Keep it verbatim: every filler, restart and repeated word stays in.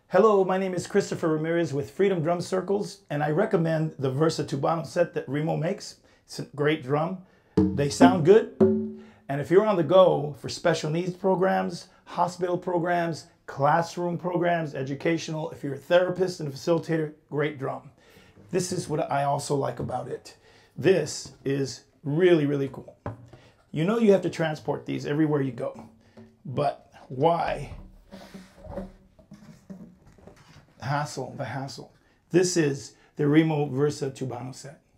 Hello, my name is Christopher Ramirez with Freedom Drum Circles, and I recommend the Versa Tubano set that REMO makes. It's a great drum. They sound good. And if you're on the go for special needs programs, hospital programs, classroom programs, educational, if you're a therapist and a facilitator, great drum. This is what I also like about it. This is really, really cool. You know you have to transport these everywhere you go, but why? Hassle, the hassle. This is the REMO Versa Tubano Set.